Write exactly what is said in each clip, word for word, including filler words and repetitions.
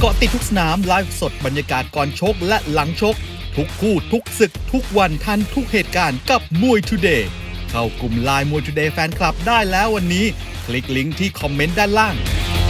เกาะติดทุกสนามไลฟ์สดบรรยากาศก่อนชกและหลังชกทุกคู่ทุกศึกทุกวันทันทุกเหตุการณ์กับมวยทูเดย์เข้ากลุ่มไลน์มวยทูเดย์แฟนคลับได้แล้ววันนี้คลิกลิงก์ที่คอมเมนต์ด้านล่าง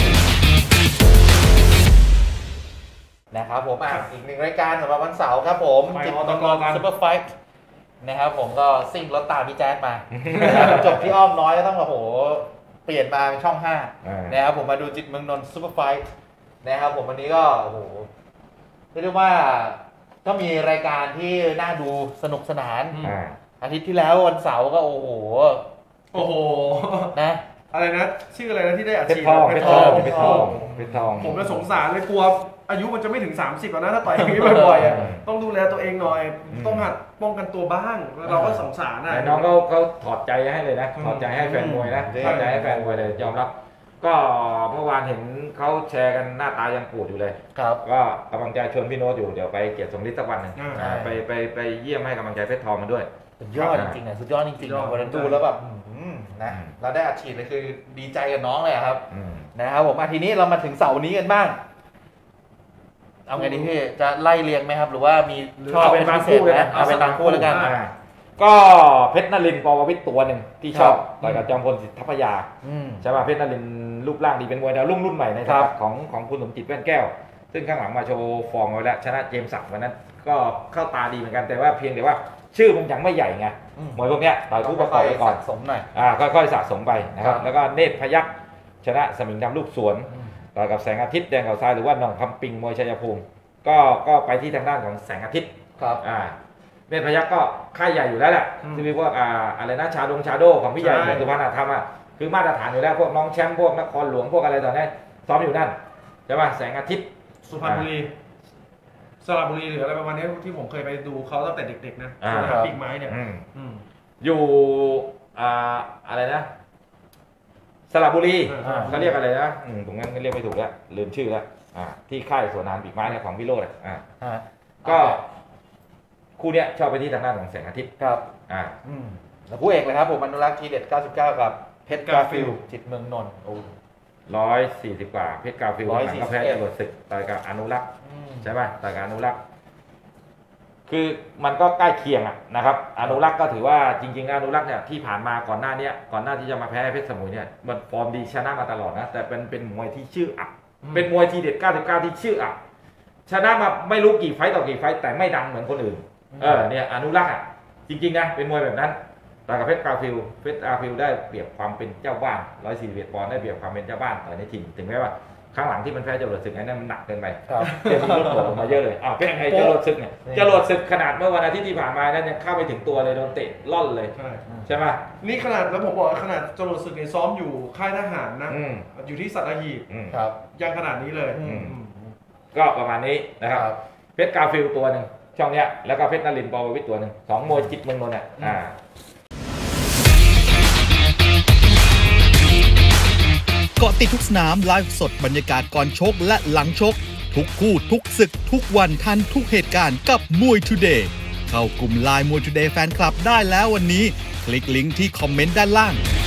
นะครับผมอ่ะอีกหนึ่งรายการสำหรับวันเสาร์ครับผมจิตมังกรซุปเปอร์ไฟท์นะครับผมก็ซิ่งรถตามพี่แจ๊ดมาจบที่อ้อมน้อยก็ต้องโอ้โหเปลี่ยนมาเป็นช่องห้านะครับผมมาดูจิตเมืองนนท์ซุปเปอร์ไฟท์นะครับผมวันนี้ก็โอ้โหเรียกว่าก็มีรายการที่น่าดูสนุกสนานอาทิตย์ที่แล้ววันเสาร์ก็โอ้โหโอ้โหนะอะไรนะชื่ออะไรนะที่ได้อาชีพเพชรทองเพชรทองเพชรทองผมจะสงสารเลยกลัวอายุมันจะไม่ถึงสามสิบแล้วนะถ้าต่อยอย่างนี้บ่อยๆต้องดูแลตัวเองหน่อยต้องหัดป้องกันตัวบ้างเราก็สงสารนะน้องเขาเขาถอดใจให้เลยนะถอดใจให้แฟนมวยนะถอดใจให้แฟนมวยเลยยอมรับก็เมื่อวานเห็นเขาแชร์กันหน้าตายังปูดอยู่เลยครับก็กำลังใจชวนพี่โน้ตอยู่เดี๋ยวไปเกียรติสมฤทธิ์สักวันหนึ่งไปไปไปเยี่ยมให้กำลังใจเพชรทองมันด้วยสุดยอดจริงๆนะสุดยอดจริงๆวันนั้นดูแล้วแบบนะเราได้อัดฉีดเลยคือดีใจกับน้องเลยครับนะครับผมทีนี้เรามาถึงเสาร์นี้กันบ้างเอาไงดีพี่จะไล่เรียงไหมครับหรือว่ามีชอบเป็นบางคู่เลยนะเอาเป็นบางคู่แล้วกันก็เพชรนรินทร์ปววิทย์ตัวหนึ่งที่ชอบต่อยกับจอมพลสิทธิทัพยาใช่ป่ะเพชรนรินทร์รูปร่างดีเป็นมวยดาวรุ่งรุ่นใหม่ในสังกัดของของคุณสมจิตแว่นแก้วซึ่งข้างหลังมาโชว์ฟอร์มไว้แล้วชนะเจมส์ศักดิ์วันนั้นก็เข้าตาดีเหมือนกันแต่ว่าเพียงแต่ว่าชื่อมันยังไม่ใหญ่ไงมวยพวกนี้ต่อยคู่ประกอบไปก่อนสะสมหน่อยอ่าค่อยๆสะสมไปนะครับแล้วก็เนตรพยัคฆ์ชนะสมิงดำลูกสวนต่อยกับแสงอาทิตย์แดงเขาทรายหรือว่าหน่องคำปิงมวยชัยภูมิก็ก็ไปที่ทางด้านของแสงอาทิตย์ครับอ่าเนตรพยัคฆ์ก็ค่ายใหญ่อยู่แล้วแหละที่มีพวกอ่าอะไรนะชาดงชาโดของพี่ใหญ่สุพรรณธรรมอ่ะคือมาตรฐานอยู่แล้วพวกน้องแชมป์พวกนครหลวงพวกอะไรตอนนี้ซ้อมอยู่นั่นใช่ป่ะแสงอาทิตย์สุพรรณบุรีสระบุรีหรืออะไรประมาณนี้ที่ผมเคยไปดูเขาตั้งแต่เด็กๆนะปีกไม้เนี่ยอยู่อ่าอะไรนะสระบุรีเขาเรียกอะไรนะผมงั้นเรียกไม่ถูกแล้วลืมชื่อแล้วที่ค่ายสวนนานปีกไม้ของพี่โรจน์อ่าก็คู่เนี้ยชอบไปที่ทางด้านของแสงอาทิตย์ครับอ่าแล้วคู่เอกเลยครับผมอนุรักษ์ทีเด็ดเก้าสิบเก้ากับเพชรกาฟิลจิตเมืองนนท์โอ้ร้อยสี่สิบกว่าเพชรกาฟิลหลังก็แพ้จรวดศึกต่อยกับอนุรักษ์ใช่ไหมต่อยกับอนุรักษ์คือมันก็ใกล้เคียงอ่ะนะครับอนุรักษ์ก็ถือว่าจริงๆอนุรักษ์เนี่ยที่ผ่านมาก่อนหน้านี้ก่อนหน้าที่จะมาแพ้เพชรสมุยเนี่ยมันฟอร์มดีชนะมาตลอดนะแต่เป็นเป็นมวยที่ชื่ออับเป็นมวยทีเด็ดเก้าสิบเก้าที่ชื่ออับชนะมาไม่รู้กี่ไฟต์ต่อกี่ไฟต์แต่ไม่ดังเหมือนคนอื่นเออเนี่ยอนุรักษ์อ่ะจริงๆนะเป็นมวยแบบนั้นต่อยกับเพชรกาฟิลเพชรกาฟิลได้เปรียบความเป็นเจ้าบ้านร้อยสี่สิบเอ็ดปอนด์ได้เปรียบความเป็นเจ้าบ้านต่อยในถิ่นถึงแม้ว่าข้างหลังที่มันแพ้จรวดศึกนั้นมันหนักเกินไปเต็มรถหัวมาเยอะเลยอ้าวเป็นไงจรวดศึกเนี่ยจรวดศึกขนาดเมื่อวันอาทิตย์ที่ผ่านมานั้นยังเข้าไปถึงตัวเลยโดนเตะล่อนเลยใช่ไหมนี่ขนาดแล้วผมบอกขนาดจรวดศึกเนี่ยซ้อมอยู่ค่ายทหารนะอยู่ที่สัตหีบยังขนาดนี้เลยก็ประมาณนี้นะครับเพชรกาฟิลตัวหนึ่งช่องเนี้ยแล้วก็เพชรนรินทร์ปววิทย์ตัวหนึ่งสองมวยจิตเมืองนนท์เนี่ยอ่าเกาะติดทุกสนามไลฟ์สดบรรยากาศก่อนชกและหลังชกทุกคู่ทุกศึกทุกวันทันทุกเหตุการณ์กับมวยทูเดย์เข้ากลุ่มไลน์มวยทูเดย์แฟนคลับได้แล้ววันนี้คลิกลิงก์ที่คอมเมนต์ด้านล่าง